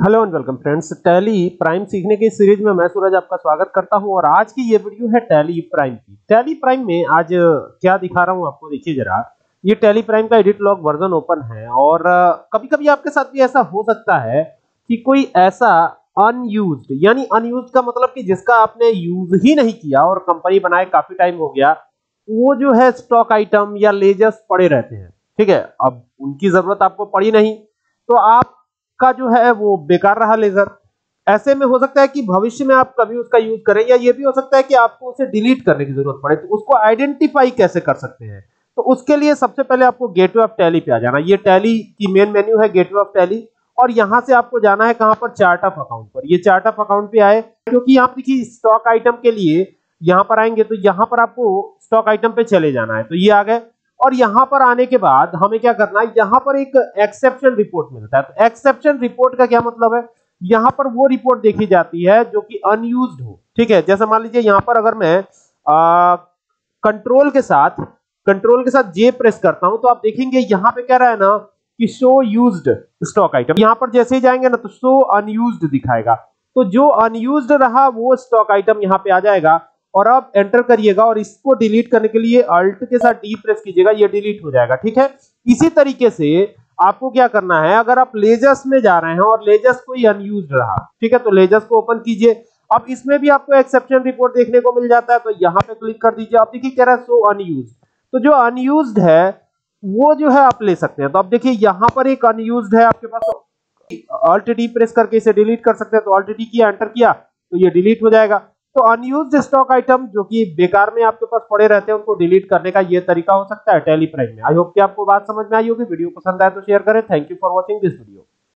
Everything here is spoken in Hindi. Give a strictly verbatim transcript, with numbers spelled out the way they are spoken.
Hello and welcome friends, Tally Prime सीखने की सीरीज में मैं सूरज आपका स्वागत करता हूं। और आज की ये वीडियो है टैली प्राइम की। टैली प्राइम में आज क्या दिखा रहा हूं आपको, देखिए जरा। ये टैली प्राइम का एडिट लॉग वर्जन ओपन है और कभी-कभी आपके साथ भी ऐसा हो सकता है कि कोई ऐसा अनयूज्ड, यानी अनयूज्ड का मतलब कि जिसका आपने यूज ही नहीं किया और कंपनी बनाए काफी टाइम हो गया, वो जो है स्टॉक आइटम या लेजर्स पड़े रहते हैं। ठीक है, अब उनकी जरूरत आपको पड़ी नहीं तो आप का जो है वो बेकार रहा लेजर। ऐसे में हो सकता है कि भविष्य में आप कभी उसका यूज करें, या ये भी हो सकता है कि आपको उसे डिलीट करने की जरूरत पड़े। तो उसको आइडेंटिफाई कैसे कर सकते हैं, तो उसके लिए सबसे पहले आपको गेटवे ऑफ टैली पे आ जाना। ये टैली की मेन मेन्यू है, गेटवे ऑफ टैली। और यहां से आपको जाना है कहां पर, चार्ट ऑफ अकाउंट पर। ये चार्ट ऑफ अकाउंट पे आए, क्योंकि यहां देखिए स्टॉक आइटम के लिए यहां पर आएंगे तो यहां पर आपको स्टॉक आइटम पे चले जाना है। तो ये आ गए, और यहां पर आने के बाद हमें क्या करना है, यहां पर एक एक्सेप्शन रिपोर्ट मिलता है। तो एक्सेप्शन रिपोर्ट का क्या मतलब है, यहां पर वो रिपोर्ट देखी जाती है जो कि अनयूज्ड हो। ठीक है, जैसे मान लीजिए यहां पर अगर मैं कंट्रोल के साथ कंट्रोल के साथ जे प्रेस करता हूं तो आप देखेंगे यहां पे क्या रहा है ना कि शो यूज्ड स्टॉक आइटम। यहां पर जैसे ही जाएंगे ना तो शो अनयूज्ड दिखाएगा। तो जो अनयूज्ड रहा वो स्टॉक आइटम यहां पे आ जाएगा। और अब एंटर करिएगा, और इसको डिलीट करने के लिए अल्ट के साथ डी प्रेस कीजिएगा, ये डिलीट हो जाएगा। ठीक है, इसी तरीके से आपको क्या करना है, अगर आप लेजर्स में जा रहे हैं और लेजर्स कोई अनयूज्ड रहा, ठीक है, तो लेजर्स को ओपन कीजिए। अब इसमें भी आपको एक्सेप्शन रिपोर्ट देखने को मिल जाता है, तो यहां पे क्लिक कर दीजिए। अब देखिए कह रहा है सो अनयूज्ड, तो जो अनयूज्ड है वो जो है आप ले सकते हैं। तो अब देखिए यहां पर एक अनयूज्ड है आपके पास, अल्ट डी प्रेस करके इसे डिलीट कर सकते हैं। तो अल्ट डी किया, एंटर किया, तो ये डिलीट हो जाएगा। तो अनयूज्ड स्टॉक आइटम जो कि बेकार में आपके पास पड़े रहते हैं, उनको डिलीट करने का ये तरीका हो सकता है टैली प्राइम में। आई होप कि आपको बात समझ में आई होगी। वीडियो पसंद आए तो शेयर करें। Thank you for watching this video.